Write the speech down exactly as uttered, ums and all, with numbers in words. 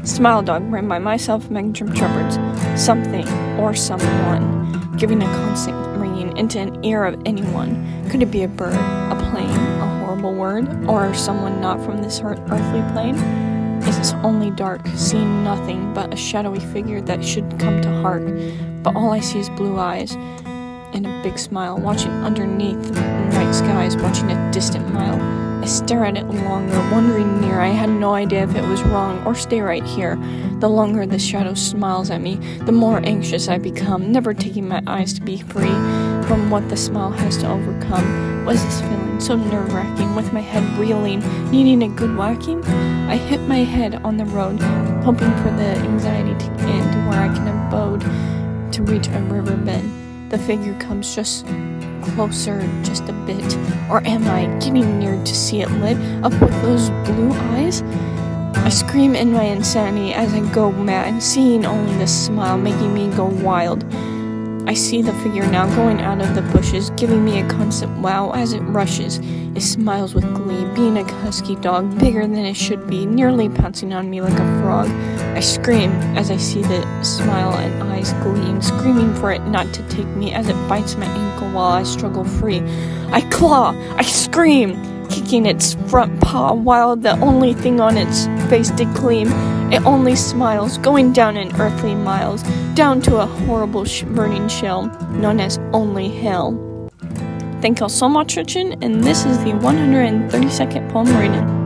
Smile Dog, written by myself, Megan Trim Shepherds. Something or someone, giving a constant ringing into an ear of anyone. Could it be a bird, a plane, a horrible word, or someone not from this earthly plane? Is this only dark, seeing nothing but a shadowy figure that should come to hark? But all I see is blue eyes and a big smile, watching underneath the night skies, watching a distant mile. I stare at it longer, wondering near. I had no idea if it was wrong or stay right here. The longer the shadow smiles at me, the more anxious I become, never taking my eyes to be free from what the smile has to overcome. Was this feeling so nerve-wracking, with my head reeling, needing a good whacking? I hit my head on the road, hoping for the anxiety to end, where I can abode to reach a river bend. The figure comes just closer, just a bit. Or am I getting near to see it lit up with those blue eyes? I scream in my insanity as I go mad, seeing only the smile making me go wild. I see the figure now going out of the bushes, giving me a constant wow as it rushes. It smiles with glee, being a husky dog, bigger than it should be, nearly pouncing on me like a frog. I scream as I see the smile and eyes gleam, screaming for it not to take me as it bites my ankle while I struggle free. I claw, I scream, kicking its front paw while the only thing on its face did gleam. It only smiles, going down in earthly miles, down to a horrible sh burning shell known as only hell. Thank y'all so much for watching, and this is the one hundred thirty-second poem reading.